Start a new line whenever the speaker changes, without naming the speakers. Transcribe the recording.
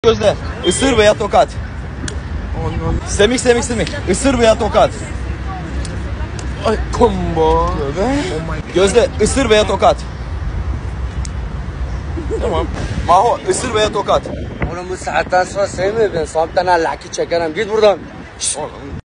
Gözde. Isır veya tokat. Semik. Isır veya tokat.
Ay combo.
Gözde. Isır veya tokat.
Tamam.
Maho. Isır veya tokat.
Oğlum bu saatten sonra sevmiyor beni. Son bir tane laki çekerim. Git buradan.
Oğlum